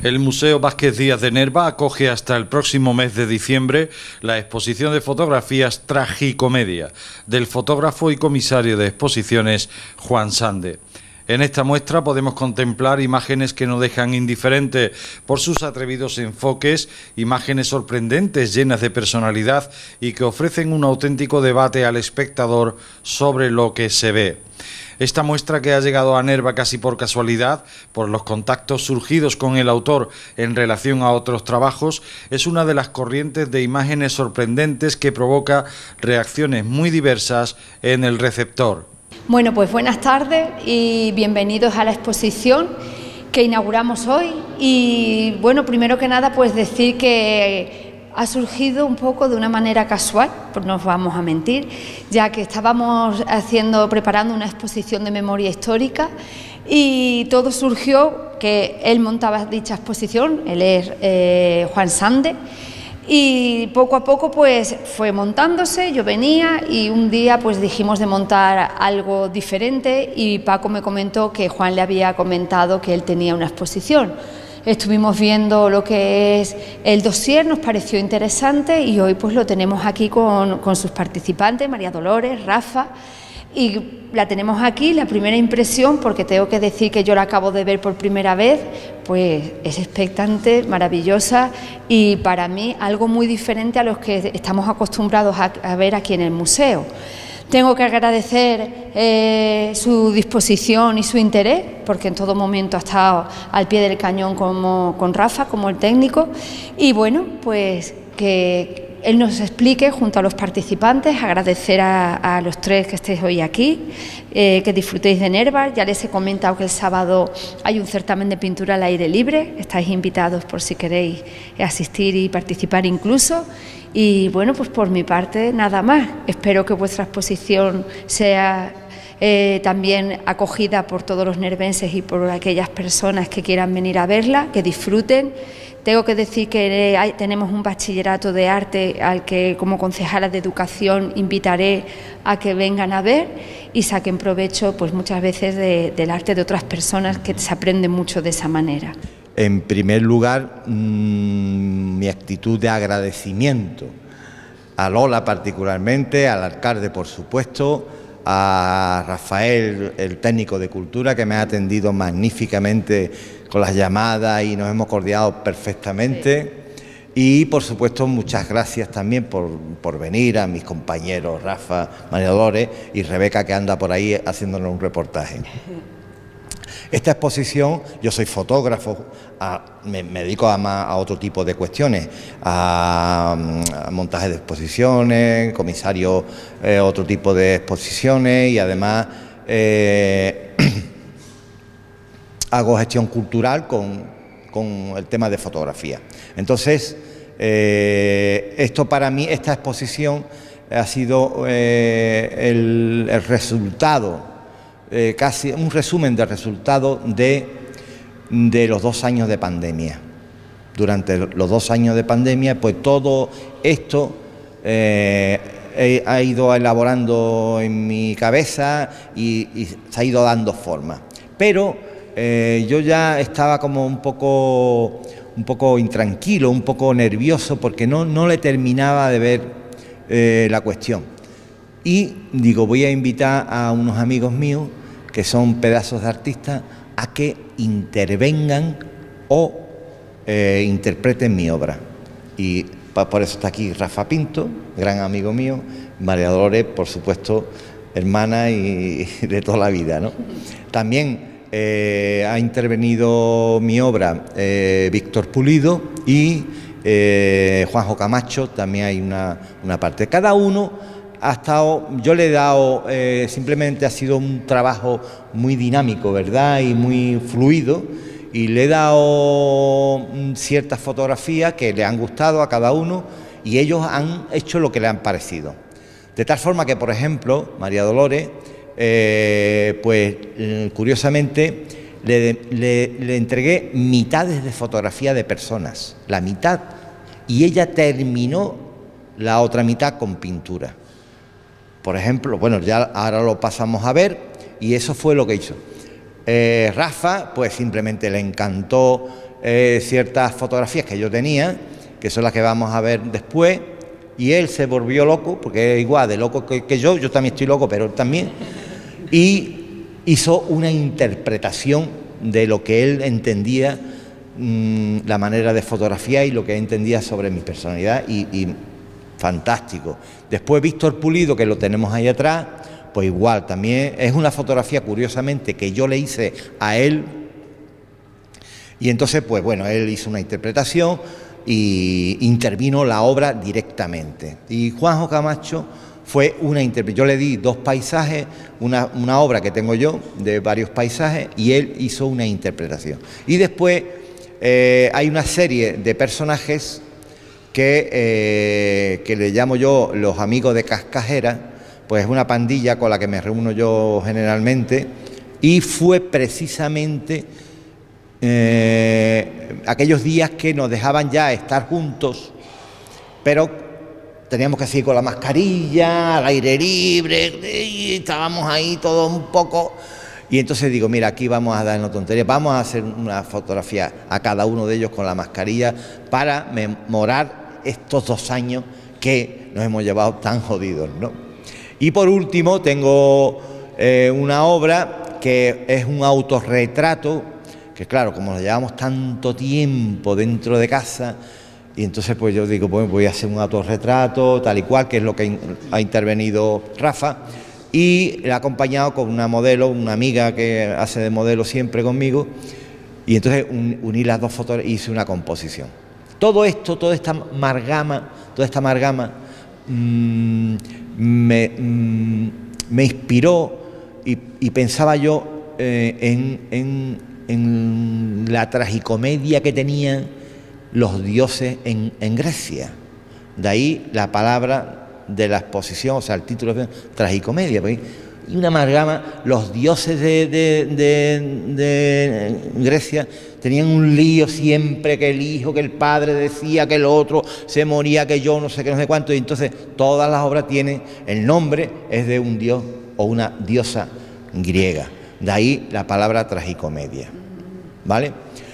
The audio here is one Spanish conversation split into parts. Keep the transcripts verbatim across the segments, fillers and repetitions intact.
El Museo Vázquez Díaz de Nerva acoge hasta el próximo mes de diciembre la exposición de fotografías Tragicomedia del fotógrafo y comisario de exposiciones Juan Sande. En esta muestra podemos contemplar imágenes que no dejan indiferente por sus atrevidos enfoques, imágenes sorprendentes llenas de personalidad y que ofrecen un auténtico debate al espectador sobre lo que se ve. Esta muestra, que ha llegado a Nerva casi por casualidad, por los contactos surgidos con el autor en relación a otros trabajos, es una de las corrientes de imágenes sorprendentes que provoca reacciones muy diversas en el receptor. Bueno, pues buenas tardes y bienvenidos a la exposición que inauguramos hoy. Y bueno, primero que nada, pues decir que ha surgido un poco de una manera casual, pues no os vamos a mentir, ya que estábamos haciendo, preparando una exposición de memoria histórica y todo surgió que él montaba dicha exposición, él es eh, Juan Sande, y poco a poco pues fue montándose, yo venía y un día pues dijimos de montar algo diferente y Paco me comentó que Juan le había comentado que él tenía una exposición. Estuvimos viendo lo que es el dossier, nos pareció interesante y hoy pues lo tenemos aquí con, con sus participantes, María Dolores, Rafa, y la tenemos aquí. La primera impresión, porque tengo que decir que yo la acabo de ver por primera vez, pues es expectante, maravillosa y para mí algo muy diferente a los que estamos acostumbrados a, a ver aquí en el museo. Tengo que agradecer eh, su disposición y su interés, porque en todo momento ha estado al pie del cañón como, con Rafa, como el técnico, y bueno, pues que él nos explique junto a los participantes, agradecer a, a los tres que estéis hoy aquí, eh, que disfrutéis de Nerva. Ya les he comentado que el sábado hay un certamen de pintura al aire libre, estáis invitados por si queréis asistir y participar incluso. Y bueno, pues por mi parte nada más. Espero que vuestra exposición sea eh, también acogida por todos los nervenses y por aquellas personas que quieran venir a verla, que disfruten. Tengo que decir que hay, tenemos un bachillerato de arte al que como concejala de educación invitaré a que vengan a ver y saquen provecho pues muchas veces de, del arte de otras personas, que se aprende mucho de esa manera. En primer lugar, mmm, mi actitud de agradecimiento a Lola particularmente, al alcalde por supuesto, a Rafael, el técnico de cultura, que me ha atendido magníficamente con las llamadas y nos hemos coordinado perfectamente. Y por supuesto muchas gracias también por, por venir, a mis compañeros Rafa, María Dolores y Rebeca, que anda por ahí haciéndonos un reportaje. Esta exposición, yo soy fotógrafo, a, me, me dedico a, a otro tipo de cuestiones, a, a montaje de exposiciones, comisario, eh, otro tipo de exposiciones y además eh, hago gestión cultural con, con el tema de fotografía. Entonces, eh, esto para mí, esta exposición ha sido eh, el, el resultado, Eh, casi un resumen del resultado de, de los dos años de pandemia. Durante los dos años de pandemia, pues todo esto eh, he, ha ido elaborando en mi cabeza y, y se ha ido dando forma. Pero eh, yo ya estaba como un poco, un poco intranquilo, un poco nervioso, porque no, no le terminaba de ver eh, la cuestión. Y digo, voy a invitar a unos amigos míos que son pedazos de artistas a que intervengan o eh, interpreten mi obra. Y por eso está aquí Rafa Pinto, gran amigo mío, María Dolores, por supuesto, hermana y, y de toda la vida, ¿no? También eh, ha intervenido mi obra eh, Víctor Pulido y eh, Juanjo Camacho, también hay una, una parte. Cada uno ha estado, yo le he dado, eh, simplemente ha sido un trabajo muy dinámico, ¿verdad? Y muy fluido, y le he dado ciertas fotografías que le han gustado a cada uno y ellos han hecho lo que le han parecido. De tal forma que, por ejemplo, María Dolores, eh, pues curiosamente le, le, le entregué mitades de fotografía de personas, la mitad, y ella terminó la otra mitad con pintura. Por ejemplo, bueno, ya ahora lo pasamos a ver y eso fue lo que hizo. Eh, Rafa, pues simplemente le encantó eh, ciertas fotografías que yo tenía, que son las que vamos a ver después, y él se volvió loco, porque es igual de loco que, que yo, yo también estoy loco, pero él también, y hizo una interpretación de lo que él entendía, mmm, la manera de fotografiar y lo que entendía sobre mi personalidad, y, y fantástico. Después Víctor Pulido, que lo tenemos ahí atrás, pues igual, también es una fotografía, curiosamente, que yo le hice a él, y entonces, pues bueno, él hizo una interpretación y intervino la obra directamente. Y Juanjo Camacho fue una interpretación. Yo le di dos paisajes, una, una obra que tengo yo de varios paisajes, y él hizo una interpretación. Y después eh, hay una serie de personajes que, eh, que le llamo yo los amigos de Cascajera, pues es una pandilla con la que me reúno yo generalmente, y fue precisamente Eh, aquellos días que nos dejaban ya estar juntos, pero teníamos que seguir con la mascarilla, al aire libre, y estábamos ahí todos un poco, y entonces digo, mira, aquí vamos a darnos tonterías, vamos a hacer una fotografía a cada uno de ellos con la mascarilla para memorar estos dos años que nos hemos llevado tan jodidos, ¿no? Y por último tengo eh, una obra que es un autorretrato, que claro, como nos llevamos tanto tiempo dentro de casa, y entonces pues yo digo, pues voy a hacer un autorretrato, tal y cual, que es lo que ha intervenido Rafa, y le he acompañado con una modelo, una amiga que hace de modelo siempre conmigo, y entonces un, uní las dos fotos y hice una composición. Todo esto, toda esta amalgama, toda esta amalgama mmm, me, mmm, me inspiró, y, y pensaba yo eh, en... en en la tragicomedia que tenían los dioses en, en Grecia. De ahí la palabra de la exposición, o sea, el título de tragicomedia, porque y una amalgama, los dioses de, de, de, de Grecia tenían un lío siempre, que el hijo, que el padre decía que el otro se moría, que yo no sé qué, no sé cuánto, y entonces todas las obras tienen, el nombre es de un dios o una diosa griega. De ahí la palabra tragicomedia, ¿vale?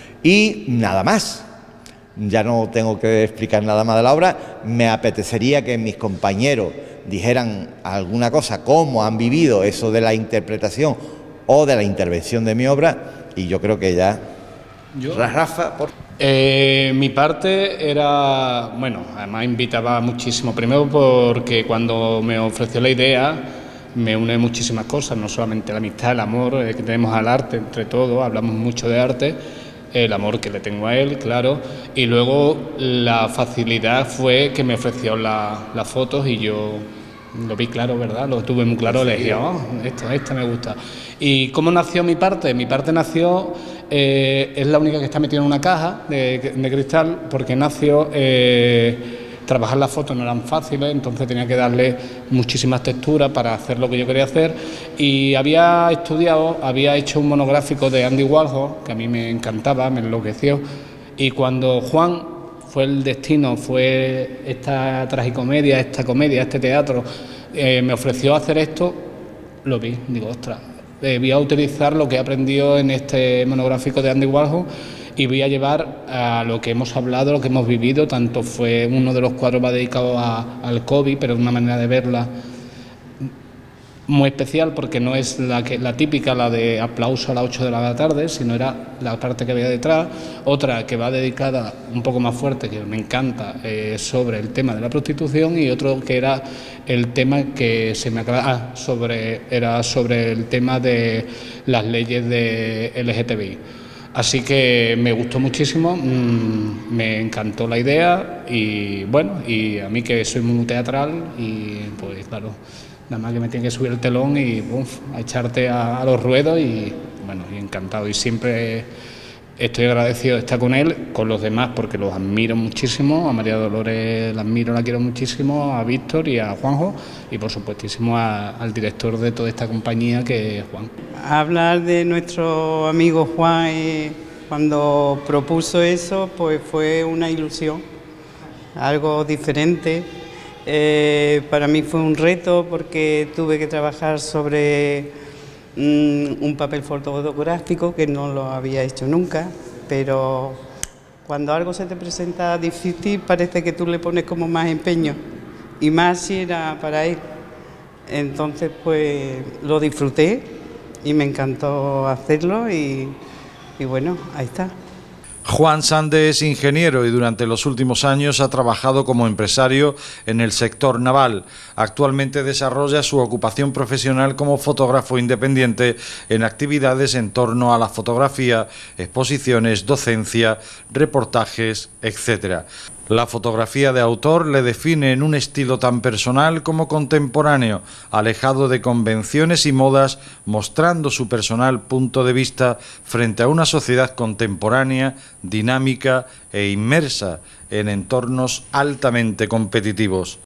Y nada más, ya no tengo que explicar nada más de la obra. Me apetecería que mis compañeros dijeran alguna cosa, cómo han vivido eso de la interpretación o de la intervención de mi obra, y yo creo que ya... ¿Yo? Rafa, por... Eh, mi parte era, bueno, además invitaba muchísimo, primero porque cuando me ofreció la idea me une muchísimas cosas, no solamente la amistad, el amor eh, que tenemos al arte entre todos, hablamos mucho de arte, el amor que le tengo a él, claro, y luego la facilidad fue que me ofreció la, las fotos y yo lo vi claro, ¿verdad? Lo tuve muy claro, le dije, oh, esto, esta me gusta. ¿Y cómo nació mi parte? Mi parte nació, eh, es la única que está metida en una caja de, de cristal, porque nació... Eh, trabajar las fotos no eran fáciles, entonces tenía que darle muchísimas texturas para hacer lo que yo quería hacer, y había estudiado, había hecho un monográfico de Andy Warhol, que a mí me encantaba, me enloqueció, y cuando Juan fue el destino, fue esta tragicomedia, esta comedia, este teatro, eh, me ofreció hacer esto, lo vi, digo, ostras, eh, voy a utilizar lo que he aprendido en este monográfico de Andy Warhol, y voy a llevar a lo que hemos hablado, lo que hemos vivido, tanto fue uno de los cuadros va dedicado a, al COVID, pero de una manera de verla muy especial, porque no es la, que, la típica, la de aplauso a las ocho de la tarde, sino era la parte que había detrás, otra que va dedicada un poco más fuerte, que me encanta, eh, sobre el tema de la prostitución, y otro que era el tema que se me acaba, ah, sobre, era sobre el tema de las leyes de L G T B I. Así que me gustó muchísimo, mmm, me encantó la idea, y bueno, y a mí que soy muy teatral, y pues claro, nada más que me tiene que subir el telón y uf, a echarte a, a los ruedos, y bueno, y encantado, y siempre estoy agradecido de estar con él, con los demás, porque los admiro muchísimo, a María Dolores la admiro, la quiero muchísimo, a Víctor y a Juanjo, y por supuestísimo a, al director de toda esta compañía, que es Juan. Hablar de nuestro amigo Juan, eh, cuando propuso eso, pues fue una ilusión, algo diferente. Eh, para mí fue un reto, porque tuve que trabajar sobre mm, un papel fotográfico que no lo había hecho nunca, pero Cuando algo se te presenta difícil parece que tú le pones como más empeño, y más si era para él. Entonces pues lo disfruté y me encantó hacerlo y, y bueno, ahí está. Juan Sande es ingeniero y durante los últimos años ha trabajado como empresario en el sector naval. Actualmente desarrolla su ocupación profesional como fotógrafo independiente en actividades en torno a la fotografía, exposiciones, docencia, reportajes, etcétera. La fotografía de autor le define en un estilo tan personal como contemporáneo, alejado de convenciones y modas, mostrando su personal punto de vista frente a una sociedad contemporánea, dinámica e inmersa en entornos altamente competitivos.